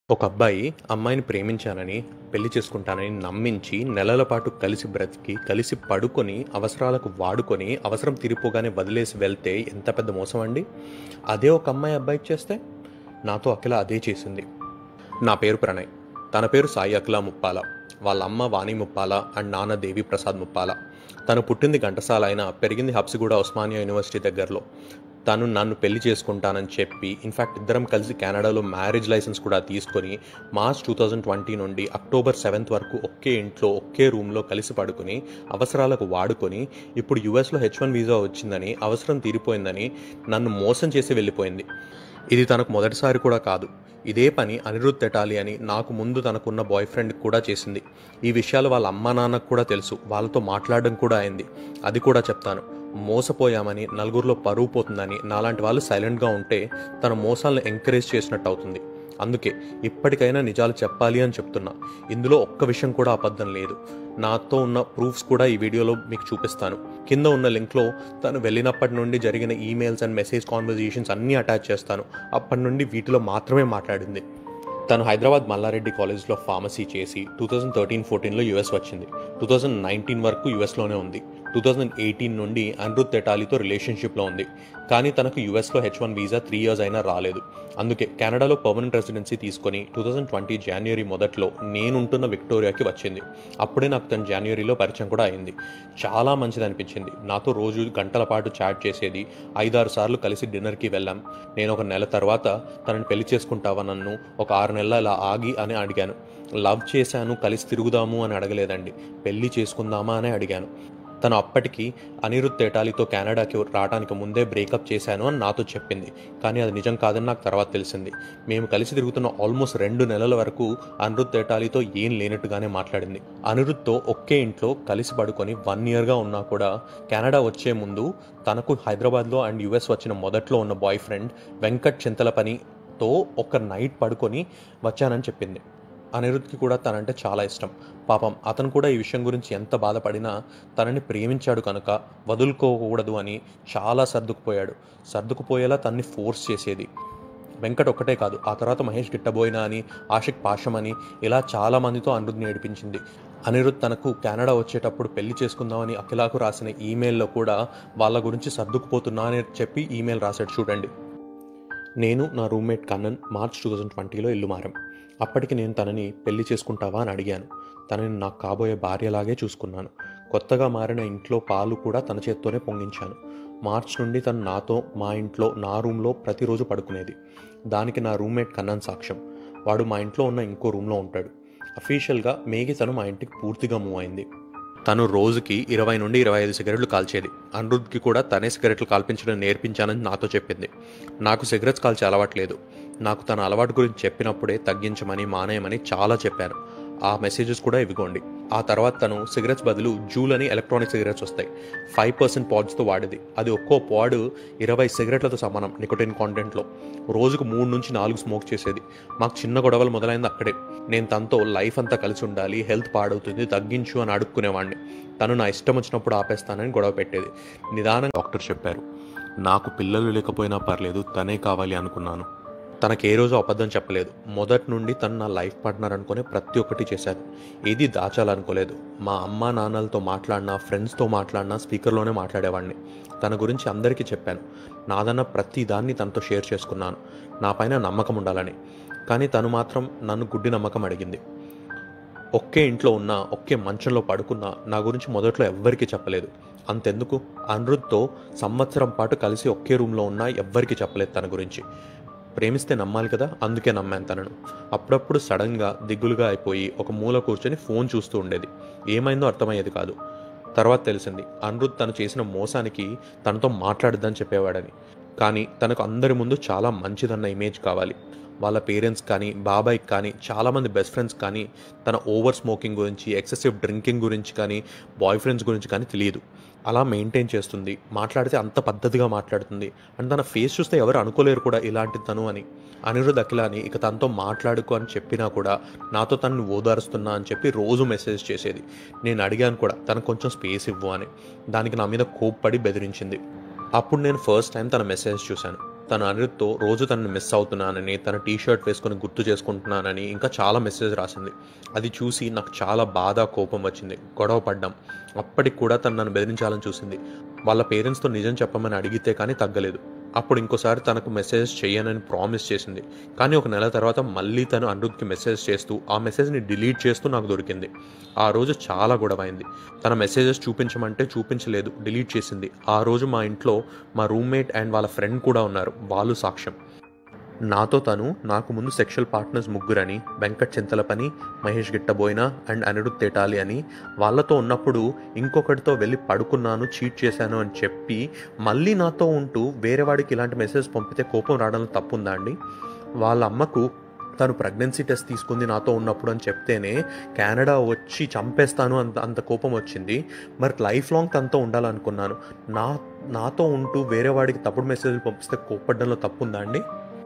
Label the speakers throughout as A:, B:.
A: ఒక అబ్బాయి అమ్మాయిని ప్రేమించానని, పెళ్లి చేసుకుంటానని నమ్మించి, నెలల పాటు కలిసి బ్రతికి, కలిసి పడుకొని, అవసరాలకు వాడుకొని, అవసరం తీరిపోగానే వదిలేసి వెళ్తే ఎంత పెద్ద మోసం అండి. అదే ఒక అమ్మాయి అబ్బాయికి చేస్తే, నాతో అఖిల అదే చేసింది. నా పేరు ప్రణయ్. తన పేరు సాయి అఖిల ముప్పాల. వాళ్ళ అమ్మ వాణి ముప్పాల అండ్ నాన్న దేవి ప్రసాద్ ముప్పాల. తను పుట్టింది ఘంటసాల అయినా పెరిగింది హబ్సిగూడ ఉస్మానియా యూనివర్సిటీ దగ్గరలో. తను నన్ను పెళ్లి చేసుకుంటానని చెప్పి, ఇన్ఫ్యాక్ట్ ఇద్దరం కలిసి కెనడాలో మ్యారేజ్ లైసెన్స్ కూడా తీసుకొని, మార్చ్ 2020 నుండి అక్టోబర్ 7th వరకు ఒకే ఇంట్లో ఒకే రూమ్లో కలిసి పడుకొని, అవసరాలకు వాడుకొని, ఇప్పుడు యుఎస్లో H1 వీసా వచ్చిందని, అవసరం తీరిపోయిందని నన్ను మోసం చేసి వెళ్ళిపోయింది. ఇది తనకు మొదటిసారి కూడా కాదు. ఇదే పని అనిరుద్ తెటాలి అని నాకు ముందు తనకున్న బాయ్ ఫ్రెండ్కి కూడా చేసింది. ఈ విషయాలు వాళ్ళ అమ్మా నాన్నకు కూడా తెలుసు. వాళ్ళతో మాట్లాడడం కూడా అయింది. అది కూడా చెప్తాను. మోసపోయామని, నలుగురిలో పరువు పోతుందని, నాలాంటి వాళ్ళు సైలెంట్గా ఉంటే తన మోసాలను ఎంకరేజ్ చేసినట్టు అవుతుంది. అందుకే ఇప్పటికైనా నిజాలు చెప్పాలి అని చెప్తున్నా. ఇందులో ఒక్క విషయం కూడా అబద్ధం లేదు. నాతో ఉన్న ప్రూఫ్స్ కూడా ఈ వీడియోలో మీకు చూపిస్తాను. కింద ఉన్న లింక్లో తను వెళ్ళినప్పటి నుండి జరిగిన ఈమెయిల్స్ అండ్ మెసేజ్ కాన్వర్జేషన్స్ అన్నీ అటాచ్ చేస్తాను. అప్పటి నుండి వీటిలో మాత్రమే మాట్లాడింది. తను హైదరాబాద్ మల్లారెడ్డి కాలేజ్లో ఫార్మసీ చేసి 2013-14లో యుఎస్ వచ్చింది. 2019 వరకు యుఎస్లోనే ఉంది. 2018 నుండి అనిరుద్ తెటాలితో రిలేషన్షిప్లో ఉంది. కానీ తనకు యుఎస్లో H1 వీసా 3 years అయినా రాలేదు. అందుకే కెనడాలో పర్మనెంట్ రెసిడెన్సీ తీసుకొని 2020 జనవరి మొదట్లో నేనుంటున్న విక్టోరియాకి వచ్చింది. అప్పుడే నాకు తను జనవరిలో పరిచయం కూడా అయింది. చాలా మంచిది అనిపించింది. నాతో రోజు గంటల పాటు చాట్ చేసేది. 5-6 సార్లు కలిసి డిన్నర్కి వెళ్ళాం. నేను ఒక నెల తర్వాత తనని పెళ్లి చేసుకుంటావా నన్ను, ఒక 6 నెలల ఇలా ఆగి అని అడిగాను. లవ్ చేశాను, కలిసి తిరుగుదాము అని అడగలేదండి. పెళ్లి చేసుకుందామా అని అడిగాను. తను అప్పటికి అనిరుద్ తెటాలితో కెనడాకి రావడానికి ముందే బ్రేకప్ చేశాను అని నాతో చెప్పింది. కానీ అది నిజం కాదని నాకు తర్వాత తెలిసింది. మేము కలిసి తిరుగుతున్న ఆల్మోస్ట్ 2 నెలల వరకు అనిరుద్ తెటాలితో ఏం లేనట్టుగానే మాట్లాడింది. అనిరుద్తో ఒకే ఇంట్లో కలిసి పడుకొని 1 yearగా ఉన్నా కూడా కెనడా వచ్చే ముందు తనకు హైదరాబాద్లో అండ్ యుఎస్ వచ్చిన మొదట్లో ఉన్న బాయ్ ఫ్రెండ్ వెంకట్ చింతలపనితో ఒక నైట్ పడుకొని వచ్చానని చెప్పింది. అనిరుద్కి కూడా తనంటే చాలా ఇష్టం. పాపం అతను కూడా ఈ విషయం గురించి ఎంత బాధపడినా తనని ప్రేమించాడు కనుక వదులుకోకూడదు అని చాలా సర్దుకుపోయేలా తన్ని ఫోర్స్ చేసేది. వెంకట్ ఒక్కటే కాదు, ఆ తర్వాత మహేష్ గిట్టబోయినా అని, ఆషిక్ పాషం అని, ఇలా చాలామందితో అనిరుద్ని ఏడిపించింది. అనిరుద్ తనకు కెనడా వచ్చేటప్పుడు పెళ్లి చేసుకుందామని అఖిలాకు రాసిన ఈమెయిల్లో కూడా వాళ్ళ గురించి సర్దుకుపోతున్నా అని చెప్పి ఈమెయిల్ రాశాడు. చూడండి. నేను నా రూమ్మేట్ కన్నన్ మార్చ్ 2020లో ఇల్లు మారాం. అప్పటికి నేను తనని పెళ్లి చేసుకుంటావా అని అడిగాను. తనని నాకు కాబోయే భార్యలాగే చూసుకున్నాను. కొత్తగా మారిన ఇంట్లో పాలు కూడా తన చేత్తోనే పొంగించాను. మార్చ్ నుండి తను నాతో మా ఇంట్లో నా రూమ్లో ప్రతిరోజు పడుకునేది. దానికి నా రూమ్మేట్ కన్నన్ సాక్ష్యం. వాడు మా ఇంట్లో ఉన్న ఇంకో రూమ్లో ఉంటాడు. అఫీషియల్గా మేకి తను మా ఇంటికి పూర్తిగా మూవ్ అయింది. తను రోజుకి 20 నుండి 25 సిగరెట్లు కాల్చేది. అనిరుద్కి కూడా తనే సిగరెట్లు కాల్పించడం నేర్పించానని నాతో చెప్పింది. నాకు సిగరెట్స్ కాల్చే అలవాటు లేదు. నాకు తన అలవాటు గురించి చెప్పినప్పుడే తగ్గించమని, మానేయమని చాలా చెప్పాను. ఆ మెసేజెస్ కూడా ఇవిగోండి. ఆ తర్వాత తను సిగరెట్స్ బదులు జూల్ అని ఎలక్ట్రానిక్ సిగరెట్స్ వస్తాయి. 5% పాడ్స్తో వాడేది. అది ఒక్కో పాడ్ 20 సిగరెట్లతో సమానం నికోటిన్ కాంటెంట్లో. రోజుకు 3 నుంచి 4 స్మోక్ చేసేది. మాకు చిన్న గొడవలు మొదలైంది అక్కడే. నేను తనతో లైఫ్ అంతా కలిసి ఉండాలి, హెల్త్ పాడవుతుంది, తగ్గించు అని అడుక్కునేవాడిని. తను నా ఇష్టం వచ్చినప్పుడు ఆపేస్తానని గొడవ పెట్టేది. నిదానంగా డాక్టర్ చెప్పారు. నాకు పిల్లలు లేకపోయినా పర్లేదు, తనే కావాలి అనుకున్నాను. తనకే రోజు అబద్ధం చెప్పలేదు. మొదటి నుండి తను నా లైఫ్ పార్ట్నర్ అనుకుని ప్రతి ఒక్కటి చేశాను. ఏది దాచాలనుకోలేదు. మా అమ్మ నాన్నలతో మాట్లాడినా, ఫ్రెండ్స్తో మాట్లాడినా స్పీకర్లోనే మాట్లాడేవాడిని. తన గురించి అందరికీ చెప్పాను. నాదన్న ప్రతి దాన్ని తనతో షేర్ చేసుకున్నాను. నా పైన నమ్మకం ఉండాలని. కానీ తను మాత్రం నన్ను గుడ్డి నమ్మకం అడిగింది. ఒకే ఇంట్లో ఉన్నా, ఒకే మంచంలో పడుకున్నా నా గురించి మొదట్లో ఎవ్వరికీ చెప్పలేదు. అంతెందుకు, అనిరుద్తో సంవత్సరం పాటు కలిసి ఒకే రూమ్లో ఉన్నా ఎవ్వరికీ చెప్పలేదు తన గురించి. ప్రేమిస్తే నమ్మాలి కదా, అందుకే నమ్మాను తనను. అప్పుడప్పుడు సడన్గా దిగులుగా అయిపోయి ఒక మూల కూర్చొని ఫోన్ చూస్తూ ఉండేది. ఏమైందో అర్థమయ్యేది కాదు. తర్వాత తెలిసింది అనిరుద్ తను చేసిన మోసానికి తనతో మాట్లాడద్దని చెప్పేవాడని. కానీ తనకు అందరి ముందు చాలా మంచిదన్న ఇమేజ్ కావాలి. వాళ్ళ పేరెంట్స్ కానీ, బాబాయ్కి కానీ, చాలామంది బెస్ట్ ఫ్రెండ్స్ కానీ తన ఓవర్ స్మోకింగ్ గురించి, ఎక్సెసివ్ డ్రింకింగ్ గురించి కానీ, బాయ్ ఫ్రెండ్స్ గురించి కానీ తెలియదు. అలా మెయింటైన్ చేస్తుంది. మాట్లాడితే అంత పద్ధతిగా మాట్లాడుతుంది. అండ్ తన ఫేస్ చూస్తే ఎవరు అనుకోలేరు కూడా ఇలాంటి తను అని. అనిరుద్ అఖిల అని ఇక తనతో మాట్లాడుకో అని చెప్పినా కూడా నాతో తనని ఓదారుస్తున్నా అని చెప్పి రోజు మెసేజ్ చేసేది. నేను అడిగాను కూడా తనకు కొంచెం స్పేస్ ఇవ్వు అని. దానికి నా మీద కోప్పడి బెదిరించింది. అప్పుడు నేను ఫస్ట్ టైం తన మెసేజ్ చూశాను. తను అనిరుద్తో రోజు తనని మిస్ అవుతున్నానని, తన టీ షర్ట్ వేసుకొని గుర్తు చేసుకుంటున్నానని ఇంకా చాలా మెసేజ్ రాసింది. అది చూసి నాకు చాలా బాధ, కోపం వచ్చింది. గొడవ పడ్డాం. అప్పటికి కూడా తను నన్ను బెదిరించాలని చూసింది. వాళ్ళ పేరెంట్స్తో నిజం చెప్పమని అడిగితే కానీ తగ్గలేదు. అప్పుడు ఇంకోసారి తనకు మెసేజ్ చెయ్యనని ప్రామిస్ చేసింది. కానీ ఒక నెల తర్వాత మళ్ళీ తను అనిరుద్కి మెసేజ్ చేస్తూ ఆ మెసేజ్ని డిలీట్ చేస్తూ నాకు దొరికింది. ఆ రోజు చాలా గొడవ అయింది. తన మెసేజెస్ చూపించమంటే చూపించలేదు, డిలీట్ చేసింది. ఆ రోజు మా ఇంట్లో మా రూమ్మేట్ అండ్ వాళ్ళ ఫ్రెండ్ కూడా ఉన్నారు. వాళ్ళు సాక్ష్యం. నాతో తను నాకు ముందు సెక్షువల్ పార్ట్నర్స్ ముగ్గురని, వెంకట్ చింతలపని, మహేష్ గిట్టబోయిన అండ్ అనిరుద్ తేటాలి అని, వాళ్ళతో ఉన్నప్పుడు ఇంకొకటితో వెళ్ళి పడుకున్నాను, చీట్ చేశాను అని చెప్పి మళ్ళీ నాతో ఉంటూ వేరే వాడికి ఇలాంటి మెసేజ్ పంపితే కోపం రావడంలో తప్పుందా అండి? వాళ్ళ అమ్మకు తను ప్రెగ్నెన్సీ టెస్ట్ తీసుకుంది నాతో ఉన్నప్పుడు అని చెప్తేనే కెనడా వచ్చి చంపేస్తాను అంత కోపం వచ్చింది. మరి లైఫ్ లాంగ్ తనతో ఉండాలనుకున్నాను. నాతో ఉంటూ వేరే వాడికి తప్పుడు మెసేజ్లు పంపిస్తే కోప్పడంలో తప్పుందా అండి?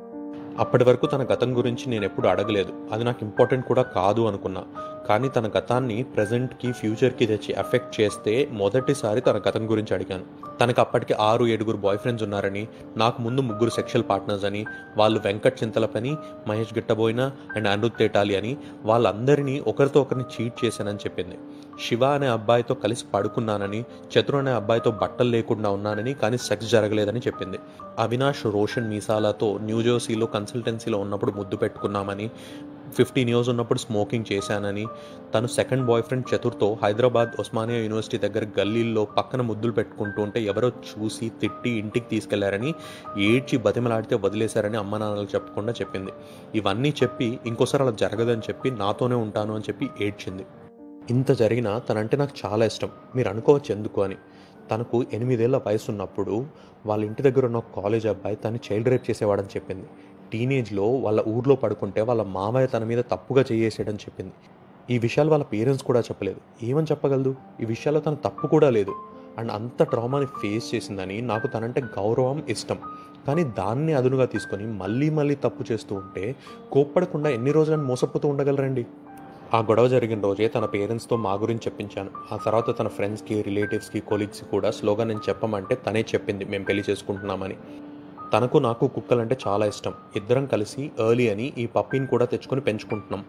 A: అప్పటి వరకు తన గతం గురించి నేను ఎప్పుడు అడగలేదు. అది నాకు ఇంపార్టెంట్ కూడా కాదు అనుకున్నా. కానీ తన గతాన్ని ప్రజెంట్కి, ఫ్యూచర్కి తెచ్చి ఎఫెక్ట్ చేస్తే మొదటిసారి తన గతం గురించి అడిగాను. తనకు అప్పటికి 6-7 బాయ్ ఫ్రెండ్స్ ఉన్నారని, నాకు ముందు 3 సెక్షువల్ పార్ట్నర్స్ అని, వాళ్ళు వెంకట్ చింతలపని, మహేష్ గిట్టబోయిన అండ్ అనిరుద్ తేటాలి అని, వాళ్ళందరినీ ఒకరితో ఒకరిని చీట్ చేశానని చెప్పింది. శివ అనే అబ్బాయితో కలిసి పడుకున్నానని, చతుర్ అనే అబ్బాయితో బట్టలు లేకుండా ఉన్నానని, కానీ సెక్స్ జరగలేదని చెప్పింది. అవినాష్ రోషన్ మీసాలతో న్యూజెర్సీలో కన్సల్టెన్సీలో ఉన్నప్పుడు ముద్దు పెట్టుకున్నామని, 15 years ఉన్నప్పుడు స్మోకింగ్ చేశానని, తను సెకండ్ బాయ్ ఫ్రెండ్ చతుర్తో హైదరాబాద్ ఉస్మానియా యూనివర్సిటీ దగ్గర గల్లీల్లో పక్కన ముద్దులు పెట్టుకుంటూ ఉంటే ఎవరో చూసి తిట్టి ఇంటికి తీసుకెళ్లారని, ఏడ్చి బతిమలాడితే వదిలేశారని అమ్మ నాన్నలకు చెప్పకుండా చెప్పింది. ఇవన్నీ చెప్పి ఇంకోసారి అలా జరగదని చెప్పి నాతోనే ఉంటాను అని చెప్పి ఏడ్చింది. ఇంత జరిగినా తనంటే నాకు చాలా ఇష్టం. మీరు అనుకోవచ్చు ఎందుకు అని. తనకు 8 ఏళ్ల వయసు ఉన్నప్పుడు వాళ్ళ ఇంటి దగ్గర ఉన్న ఒక కాలేజ్ అబ్బాయి తను చైల్డ్ రేప్ చేసేవాడని చెప్పింది. టీనేజ్లో వాళ్ళ ఊర్లో పడుకుంటే వాళ్ళ మామయ్య తన మీద తప్పుగా చేసేయడని చెప్పింది. ఈ విషయాలు వాళ్ళ పేరెంట్స్ కూడా చెప్పలేదు. ఏమని చెప్పగలదు? ఈ విషయాల్లో తన తప్పు కూడా లేదు. అండ్ అంత ట్రామాని ఫేస్ చేసిందని, నాకు తనంటే గౌరవం, ఇష్టం. కానీ దాన్ని అదునుగా తీసుకొని మళ్ళీ తప్పు చేస్తూ ఉంటే కోప్పడకుండా ఎన్ని రోజులను మోసపోతూ ఉండగలరండి? ఆ గొడవ జరిగిన రోజే తన పేరెంట్స్తో మా గురించి చెప్పించాను. ఆ తర్వాత తన ఫ్రెండ్స్కి, రిలేటివ్స్కి, కొలీగ్స్కి కూడా స్లోగా నేను చెప్పమంటే తనే చెప్పింది మేము పెళ్లి చేసుకుంటున్నామని. తనకు నాకు కుక్కలంటే చాలా ఇష్టం. ఇద్దరం కలిసి ఎర్లీ అని ఈ పప్పీని కూడా తెచ్చుకొని పెంచుకుంటున్నాం.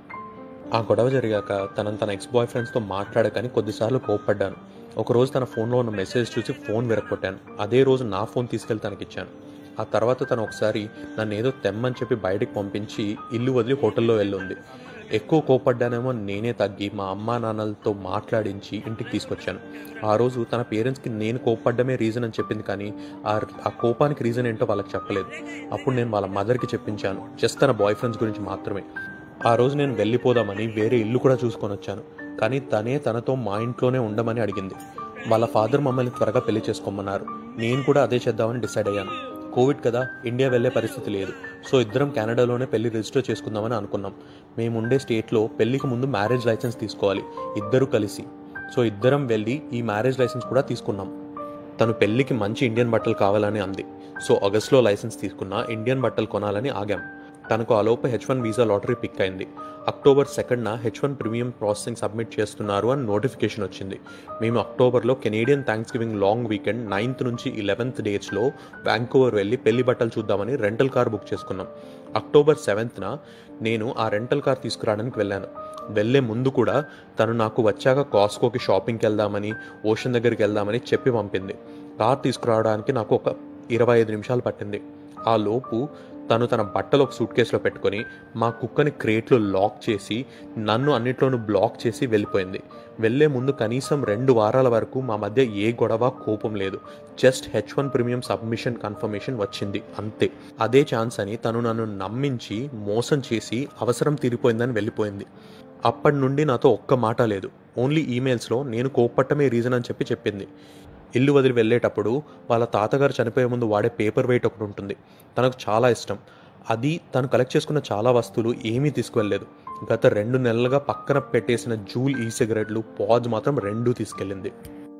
A: ఆ గొడవ జరిగాక తన ఎక్స్ బాయ్ ఫ్రెండ్స్తో మాట్లాడకని కొద్దిసార్లు కోప్పడ్డాను. ఒకరోజు తన ఫోన్లో ఉన్న మెసేజ్ చూసి ఫోన్ విరగొట్టాను. అదే రోజు నా ఫోన్ తీసుకెళ్ళి తనకిచ్చాను. ఆ తర్వాత తను ఒకసారి నన్ను ఏదో తెమ్మని చెప్పి బయటికి పంపించి ఇల్లు వదిలి హోటల్లో వెళ్ళుంది. ఎక్కువ కోపడ్డానేమో నేనే తగ్గి మా అమ్మా నాన్నలతో మాట్లాడించి ఇంటికి తీసుకొచ్చాను. ఆ రోజు తన పేరెంట్స్కి నేను కోపడ్డమే రీజన్ అని చెప్పింది, కానీ ఆ కోపానికి రీజన్ ఏంటో వాళ్ళకి చెప్పలేదు. అప్పుడు నేను వాళ్ళ మదర్కి చెప్పించాను, జస్ట్ తన బాయ్ ఫ్రెండ్స్ గురించి మాత్రమే. ఆ రోజు నేను వెళ్ళిపోదామని వేరే ఇల్లు కూడా చూసుకొని వచ్చాను. కానీ తనే తనతో మా ఇంట్లోనే ఉండమని అడిగింది. వాళ్ళ ఫాదర్ మమ్మల్ని త్వరగా పెళ్లి చేసుకోమన్నారు. నేను కూడా అదే చేద్దామని డిసైడ్ అయ్యాను. కోవిడ్ కదా, ఇండియా వెళ్ళే పరిస్థితి లేదు. సో ఇద్దరం కెనడాలోనే పెళ్లి రిజిస్టర్ చేసుకుందామని అనుకున్నాం. మేము ఉండే స్టేట్లో పెళ్లికి ముందు మ్యారేజ్ లైసెన్స్ తీసుకోవాలి, ఇద్దరు కలిసి. సో ఇద్దరం వెళ్ళి ఈ మ్యారేజ్ లైసెన్స్ కూడా తీసుకున్నాం. తను పెళ్లికి మంచి ఇండియన్ బట్టలు కావాలని అంది. సో ఆగస్ట్లో లైసెన్స్ తీసుకున్నా, ఇండియన్ బట్టలు కొనాలని ఆగాం. తనకు ఆలోపు H1 వీసా లాటరీ పిక్ అయింది. అక్టోబర్ 2న H1 ప్రీమియం ప్రాసెసింగ్ సబ్మిట్ చేస్తున్నారు అని నోటిఫికేషన్ వచ్చింది. మేము అక్టోబర్లో Canadian thanksgiving long weekend 9th నుంచి 11th డేట్స్లో వ్యాంకూవర్ వెళ్ళి పెళ్లి బట్టలు చూద్దామని రెంటల్ కార్ బుక్ చేసుకున్నాం. అక్టోబర్ 7న నేను ఆ రెంటల్ కార్ తీసుకురావడానికి వెళ్ళాను. వెళ్ళే ముందు కూడా తను నాకు వచ్చాక కాస్కోకి షాపింగ్కి వెళ్దామని, ఓషన్ దగ్గరికి వెళ్దామని చెప్పి పంపింది. కార్ తీసుకురావడానికి నాకు ఒక 25 నిమిషాలు పట్టింది. ఆ లోపు తను తన బట్టలు ఒక సూట్ కేసులో పెట్టుకొని మా కుక్కని క్రేట్లో లాక్ చేసి నన్ను అన్నిట్లోనూ బ్లాక్ చేసి వెళ్ళిపోయింది. వెళ్ళే ముందు కనీసం 2 వారాల వరకు మా మధ్య ఏ గొడవ, కోపం లేదు. Just H1 premium submission confirmation వచ్చింది అంతే. అదే ఛాన్స్ అని తను నన్ను నమ్మించి మోసం చేసి అవసరం తీరిపోయిందని వెళ్ళిపోయింది. అప్పటి నుండి నాతో ఒక్క మాట లేదు. ఓన్లీ ఈమెయిల్స్లో నేను కోప్పట్టమే రీజన్ అని చెప్పింది. ఇల్లు వదిలి వెళ్ళేటప్పుడు వాళ్ళ తాతగారు చనిపోయే ముందు వాడే పేపర్ వెయిట్ ఒకటి ఉంటుంది, తనకు చాలా ఇష్టం. అది తను కలెక్ట్ చేసుకున్న చాలా వస్తువులు ఏమీ తీసుకువెళ్ళలేదు. గత 2 నెలలుగా పక్కన పెట్టేసిన జూల్ ఈ సిగరెట్లు, పాజ్ మాత్రం 2 తీసుకెళ్ళింది.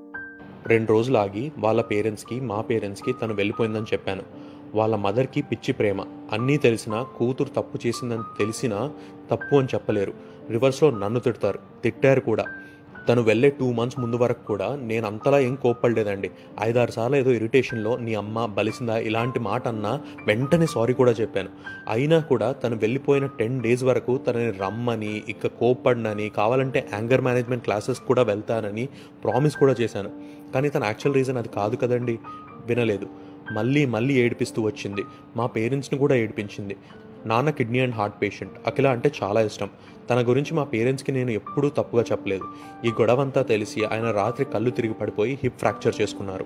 A: 2 రోజులు ఆగి వాళ్ళ పేరెంట్స్కి, మా పేరెంట్స్కి తను వెళ్ళిపోయిందని చెప్పాను. వాళ్ళ మదర్కి పిచ్చి ప్రేమ. అన్నీ తెలిసినా, కూతురు తప్పు చేసిందని తెలిసినా తప్పు అని చెప్పలేరు. రివర్స్లో నన్ను తిడతారు, తిట్టారు కూడా. తను వెళ్ళే 2 మంత్స్ ముందు వరకు కూడా నేను అంతలా ఏం కోప్పడలేదండి. 5, 6 సార్లు ఏదో ఇరిటేషన్‌లో నీ అమ్మ బలిసిందా ఇలాంటి మాట అన్నా వెంటనే సారీ కూడా చెప్పాను. అయినా కూడా తను వెళ్ళిపోయిన 10 డేస్ వరకు తనని రమ్మని, ఇక కోప్పడనని, కావాలంటే యాంగర్ మేనేజ్మెంట్ క్లాసెస్ కూడా వెళ్తానని ప్రామిస్ కూడా చేశాను. కానీ తన యాక్చువల్ రీజన్ అది కాదు కదండీ! వినలేదు. మళ్ళీ మళ్ళీ ఏడిపిస్తూ వచ్చింది. మా పేరెంట్స్‌ని కూడా ఏడిపించింది. నాన్న kidney and heart patient. Akhila అంటే చాలా ఇష్టం. తన గురించి మా పేరెంట్స్‌కి నేను ఎప్పుడూ తప్పుగా చెప్పలేదు. ఈ గొడవంతా తెలిసి ఆయన రాత్రి కళ్ళు తిరిగి పడిపోయి హిప్ ఫ్రాక్చర్ చేసుకున్నారు.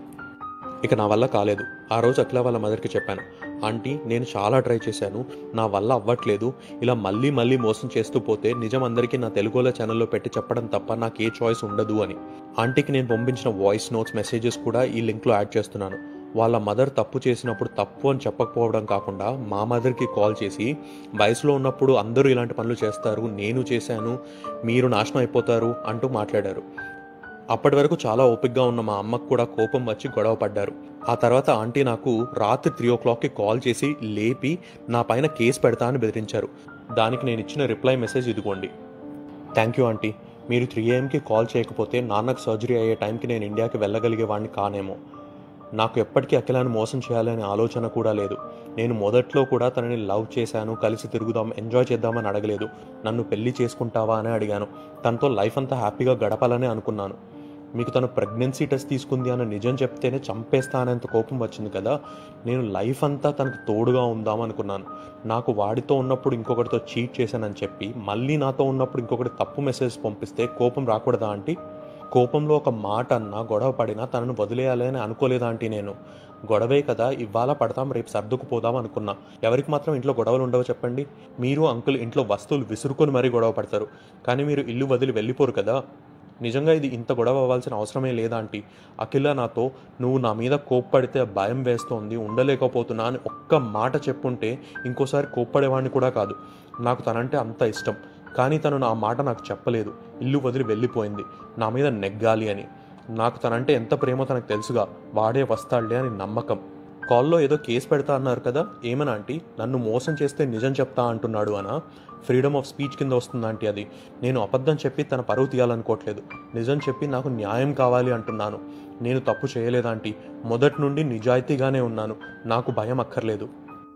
A: ఇక నా వల్ల కాలేదు. ఆ రోజు అఖిల వాళ్ళ మదర్‌కి చెప్పాను. ఆంటీ, నేను చాలా ట్రై చేశాను. నా వల్ల అవ్వట్లేదు. ఇలా మళ్ళీ మళ్ళీ మోసం చేస్తూ పోతే నిజం అందరికీ నా తెలుగోల ఛానల్‌లో పెట్టి చెప్పడం తప్ప నాకే చాయిస్ ఉండదు అని. ఆంటీకి నేను పంపించిన వాయిస్ నోట్స్, మెసేజెస్ కూడా ఈ లింక్‌లో యాడ్ చేస్తున్నాను. వాళ్ళ మదర్ తప్పు చేసినప్పుడు తప్పు అని చెప్పకపోవడం కాకుండా మా మదర్‌కి కాల్ చేసి, వయసులో ఉన్నప్పుడు అందరూ ఇలాంటి పనులు చేస్తారు, నేను చేశాను, మీరు నాశనం అయిపోతారు అంటూ మాట్లాడారు. అప్పటి వరకు చాలా ఓపికగా ఉన్న మా అమ్మకు కూడా కోపం వచ్చి గొడవ పడ్డారు. ఆ తర్వాత ఆంటీ నాకు రాత్రి 3:00కి కాల్ చేసి లేపి నా పైన కేసు పెడతా అని బెదిరించారు. దానికి నేను ఇచ్చిన రిప్లై మెసేజ్ ఇదిగోండి. Thank you aunty. మీరు 3 AM కాల్ చేయకపోతే నాన్నకు సర్జరీ అయ్యే టైంకి నేను ఇండియాకి వెళ్ళగలిగేవాడిని కానేమో. నాకు ఎప్పటికీ అఖిలాను మోసం చేయాలనే ఆలోచన కూడా లేదు. నేను మొదట్లో కూడా తనని లవ్ చేశాను, కలిసి తిరుగుదాం, ఎంజాయ్ చేద్దామని అడగలేదు. నన్ను పెళ్లి చేసుకుంటావా అని అడిగాను. తనతో లైఫ్ అంతా హ్యాపీగా గడపాలనే అనుకున్నాను. మీకు తను ప్రెగ్నెన్సీ టెస్ట్ తీసుకుంది అన్న నిజం చెప్తేనే చంపేస్తా అనేంత కోపం వచ్చింది కదా. నేను లైఫ్ అంతా తనకు తోడుగా ఉందామనుకున్నాను. నాకు వాడితో ఉన్నప్పుడు ఇంకొకటితో చీట్ చేశానని చెప్పి మళ్ళీ నాతో ఉన్నప్పుడు ఇంకొకటి తప్పు మెసేజ్ పంపిస్తే కోపం రాకూడదా ఆంటీ? కోపంలో ఒక మాట అన్నా, గొడవ పడినా తనను వదిలేయాలని అనుకోలేదా ఆంటీ నేను? గొడవే కదా, ఇవాళ పడతాం రేపు సర్దుకుపోదాం అనుకున్నా. ఎవరికి మాత్రం ఇంట్లో గొడవలు ఉండవో చెప్పండి? మీరు అంకుల్ ఇంట్లో వస్తువులు విసురుకొని మరీ గొడవ పడతారు, కానీ మీరు ఇల్లు వదిలి వెళ్ళిపోరు కదా. నిజంగా ఇది ఇంత గొడవ అవ్వాల్సిన అవసరమే లేదా ఆంటీ? అఖిల నాతో నువ్వు నా మీద కోప్పడితే భయం వేస్తోంది, ఉండలేకపోతున్నా అని ఒక్క మాట చెప్పుంటే ఇంకోసారి కోప్పడేవాడిని కూడా కాదు. నాకు తనంటే అంత ఇష్టం. కానీ తను నా మాట నాకు చెప్పలేదు. ఇల్లు వదిలి వెళ్ళిపోయింది నా మీద నెగ్గాలి అని. నాకు తనంటే ఎంత ప్రేమో తనకు తెలుసుగా. వాడే వస్తాడులే అని నమ్మకం. కాల్లో ఏదో కేసు పెడతా అన్నారు కదా, ఏమన్నా ఆంటీ? నన్ను మోసం చేస్తే నిజం చెప్తా అంటున్నాడు అనా? ఫ్రీడమ్ ఆఫ్ స్పీచ్ కింద వస్తుందా ఆంటీ అది? నేను అబద్ధం చెప్పి తన పరువు తీయాలనుకోవట్లేదు. నిజం చెప్పి నాకు న్యాయం కావాలి అంటున్నాను. నేను తప్పు చేయలేదాంటీ. మొదటి నుండి నిజాయితీగానే ఉన్నాను. నాకు భయం అక్కర్లేదు.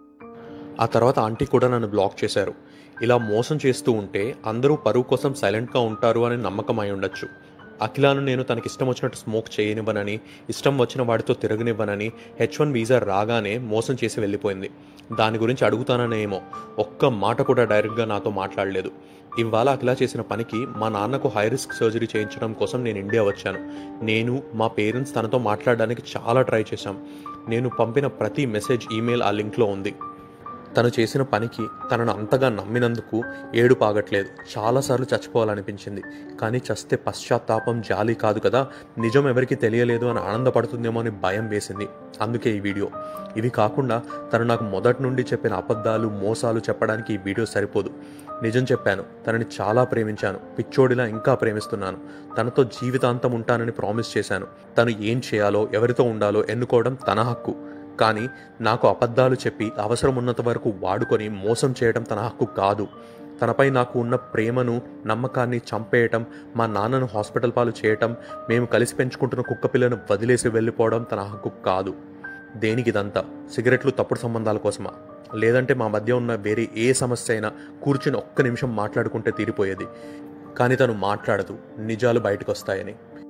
A: ఆ తర్వాత ఆంటీ కూడా నన్ను బ్లాక్ చేశారు. ఇలా మోసం చేస్తూ ఉంటే అందరూ పరువు కోసం సైలెంట్గా ఉంటారు అని నమ్మకం అయి ఉండొచ్చు. అఖిలాను నేను తనకి ఇష్టం వచ్చినట్టు స్మోక్ చేయనివ్వనని, ఇష్టం వచ్చిన వాడితో తిరగనివ్వనని H1 వీసా రాగానే మోసం చేసి వెళ్ళిపోయింది. దాని గురించి అడుగుతాననేమో ఒక్క మాట కూడా డైరెక్ట్గా నాతో మాట్లాడలేదు. ఇవాళ అఖిల చేసిన పనికి మా నాన్నకు హై రిస్క్ సర్జరీ చేయించడం కోసం నేను ఇండియా వచ్చాను. నేను, మా పేరెంట్స్ తనతో మాట్లాడడానికి చాలా ట్రై చేశాం. నేను పంపిన ప్రతి మెసేజ్, ఈమెయిల్ ఆ లింక్లో ఉంది. తను చేసిన పనికి తనను అంతగా నమ్మినందుకు ఏడుపు ఆగట్లేదు. చాలాసార్లు చచ్చిపోవాలనిపించింది. కానీ చస్తే పశ్చాత్తాపం, జాలి కాదు కదా, నిజం ఎవరికి తెలియలేదు అని ఆనందపడుతుందేమో అని భయం వేసింది. అందుకే ఈ వీడియో. ఇవి కాకుండా తను నాకు మొదటి నుండి చెప్పిన అబద్ధాలు, మోసాలు చెప్పడానికి ఈ వీడియో సరిపోదు. నిజం చెప్పాను. తనని చాలా ప్రేమించాను. పిచ్చోడిలా ఇంకా ప్రేమిస్తున్నాను. తనతో జీవితాంతం ఉంటానని ప్రామిస్ చేశాను. తను ఏం చేయాలో, ఎవరితో ఉండాలో ఎన్నుకోవడం తన హక్కు. కానీ నాకు అబద్ధాలు చెప్పి అవసరం ఉన్నంత వరకు వాడుకొని మోసం చేయడం తన హక్కు కాదు. తనపై నాకు ఉన్న ప్రేమను, నమ్మకాన్ని చంపేయటం, మా నాన్నను హాస్పిటల్ పాలు చేయటం, మేము కలిసి పెంచుకుంటున్న కుక్క పిల్లను వదిలేసి వెళ్ళిపోవడం తన హక్కు కాదు. దేనికి ఇదంతా? సిగరెట్లు, తప్పుడు సంబంధాల కోసమా? లేదంటే మా మధ్య ఉన్న వేరే ఏ సమస్య అయినా కూర్చుని ఒక్క నిమిషం మాట్లాడుకుంటే తీరిపోయేది. కానీ తను మాట్లాడదు, నిజాలు బయటకు వస్తాయని.